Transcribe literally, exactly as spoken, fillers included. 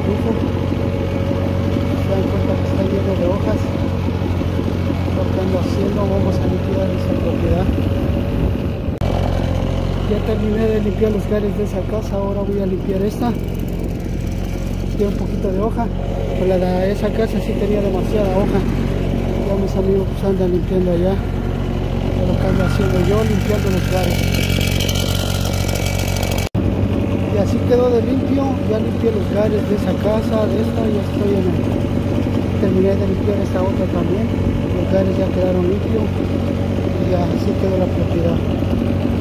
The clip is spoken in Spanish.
tufo. Se dan cuenta que está lleno de hojas. Lo que ando haciendo, vamos a limpiar esa propiedad. Ya terminé de limpiar los gares de esa casa, ahora voy a limpiar esta. Tiene un poquito de hoja, pero la de esa casa sí tenía demasiada hoja. Ya mis amigos pues andan limpiando allá. Es lo que ando haciendo yo, limpiando los gares. Y así quedó de limpio, ya limpié los gares de esa casa, de esta, ya estoy en el... Terminé de limpiar esta otra también. Los gares ya quedaron limpios y así quedó la propiedad.